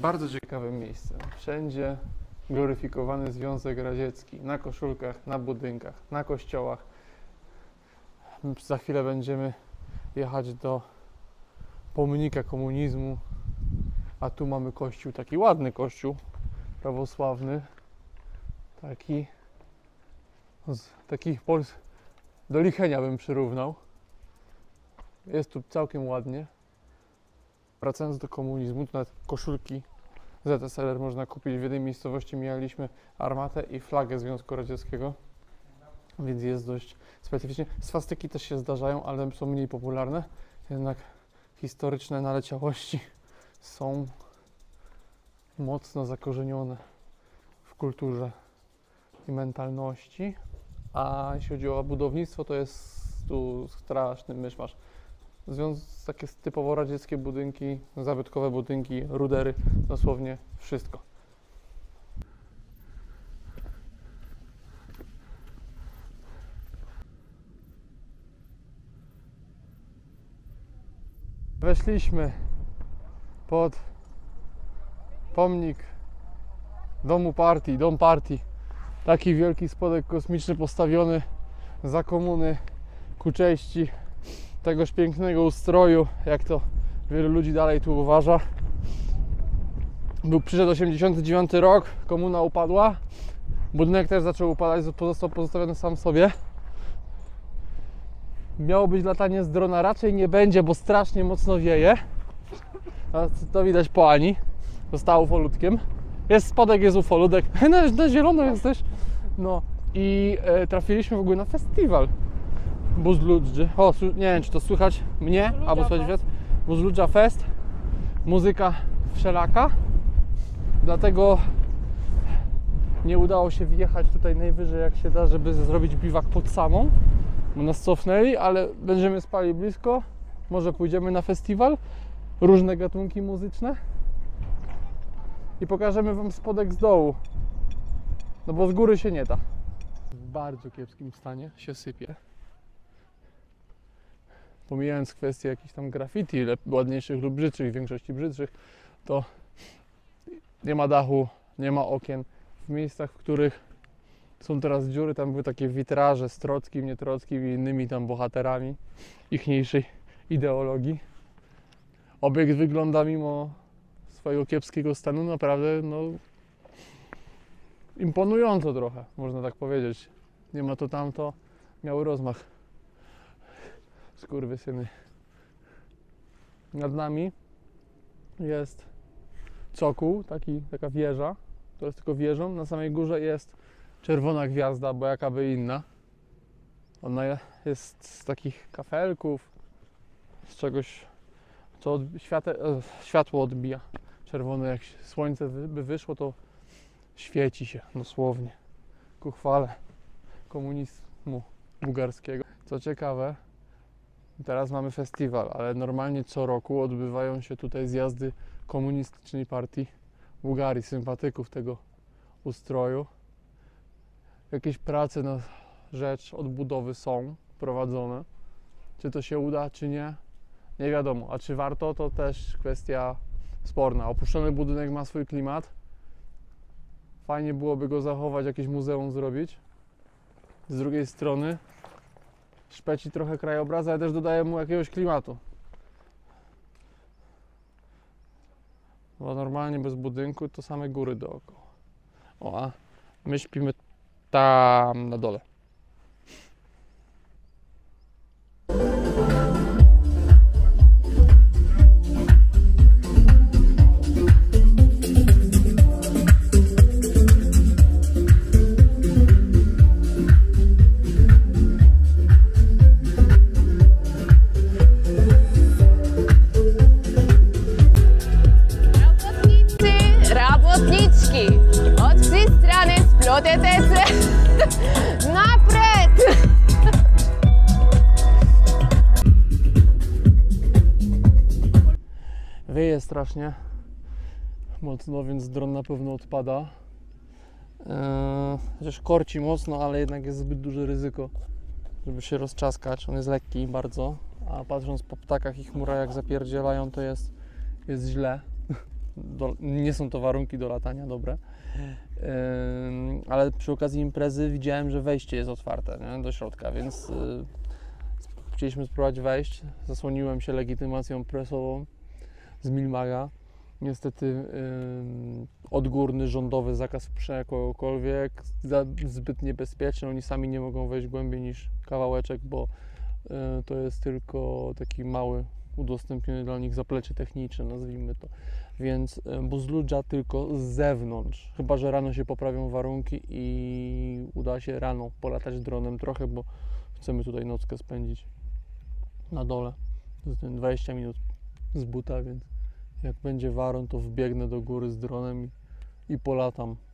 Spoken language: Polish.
bardzo ciekawe miejsce. Wszędzie gloryfikowany Związek Radziecki. Na koszulkach, na budynkach, na kościołach. Za chwilę będziemy jechać do pomnika komunizmu. A tu mamy kościół, taki ładny kościół prawosławny. Taki do Lichenia bym przyrównał. Jest tu całkiem ładnie. Wracając do komunizmu, to nawet koszulki ZSRR można kupić. W jednej miejscowości mieliśmy armatę i flagę Związku Radzieckiego, więc jest dość specyficznie. Swastyki też się zdarzają, ale są mniej popularne. Jednak historyczne naleciałości są mocno zakorzenione w kulturze i mentalności. A jeśli chodzi o budownictwo, to jest tu straszny myszmasz. Takie typowo radzieckie budynki, zabytkowe budynki, rudery, dosłownie wszystko. Weszliśmy pod pomnik Dom Partii. Taki wielki spodek kosmiczny postawiony za komuny ku cześci tegoż pięknego ustroju, jak to wielu ludzi dalej tu uważa. Przyszedł 89 rok, komuna upadła, budynek też zaczął upadać, pozostał pozostawiony sam sobie. Miało być latanie z drona, raczej nie będzie, bo strasznie mocno wieje. To widać po Ani, została ufolutkiem. Jest spodek, jest ufoludek, na zielono jesteś. No i trafiliśmy w ogóle na festiwal Buzludży. O, nie wiem, czy to słychać mnie, albo słychać wiatr. Buzludża Fest. Muzyka wszelaka. Dlatego nie udało się wjechać tutaj najwyżej jak się da, żeby zrobić biwak pod samą, bo nas cofnęli, ale będziemy spali blisko. Może pójdziemy na festiwal. Różne gatunki muzyczne. I pokażemy wam spodek z dołu. No bo z góry się nie da. W bardzo kiepskim stanie się sypie. Pomijając kwestię jakichś tam graffiti, ładniejszych lub brzydszych, w większości brzydszych, to nie ma dachu, nie ma okien. W miejscach, w których są teraz dziury, tam były takie witraże z Trockim, nie Trockim i innymi tam bohaterami ichniejszej ideologii. Obiekt wygląda mimo swojego kiepskiego stanu naprawdę imponująco trochę, można tak powiedzieć. Nie ma to tamto, miały rozmach. Skurwysyny. Nad nami jest cokół, taka wieża, to jest tylko wieżą. Na samej górze jest czerwona gwiazda, bo jakaby inna. Ona jest z takich kafelków, z czegoś, co światło odbija. Czerwone, jak słońce by wyszło, to świeci się dosłownie ku chwale komunizmu bułgarskiego. Co ciekawe, teraz mamy festiwal, ale normalnie co roku odbywają się tutaj zjazdy komunistycznej partii Bułgarii, sympatyków tego ustroju. Jakieś prace na rzecz odbudowy są prowadzone. Czy to się uda, czy nie, nie wiadomo. A czy warto, to też kwestia sporna. Opuszczony budynek ma swój klimat. Fajnie byłoby go zachować, jakieś muzeum zrobić. Z drugiej strony szpeci trochę krajobrazu, ale też dodaje mu jakiegoś klimatu. Bo normalnie bez budynku to same góry dookoła. O, a my śpimy tam na dole. Od всей страны сплететеся напред! Wieje strasznie mocno, więc dron na pewno odpada. Chociaż korci mocno, ale jednak jest zbyt duże ryzyko, żeby się rozczaskać. On jest lekki bardzo, a patrząc po ptakach i chmurach jak zapierdzielają, to jest źle. nie są to warunki do latania dobre. Ale przy okazji imprezy widziałem, że wejście jest otwarte, nie? Do środka, więc chcieliśmy spróbować wejść. Zasłoniłem się legitymacją presową z Milmaga. Niestety odgórny, rządowy zakaz wpuszczania kogokolwiek, zbyt niebezpieczny. Oni sami nie mogą wejść głębiej niż kawałeczek, bo to jest tylko taki mały, udostępniony dla nich zaplecze techniczne, nazwijmy to. Więc buzludża tylko z zewnątrz, chyba że rano się poprawią warunki i uda się rano polatać dronem trochę, bo chcemy tutaj nockę spędzić na dole. To jest 20 minut z buta, więc jak będzie waron, to wbiegnę do góry z dronem i polatam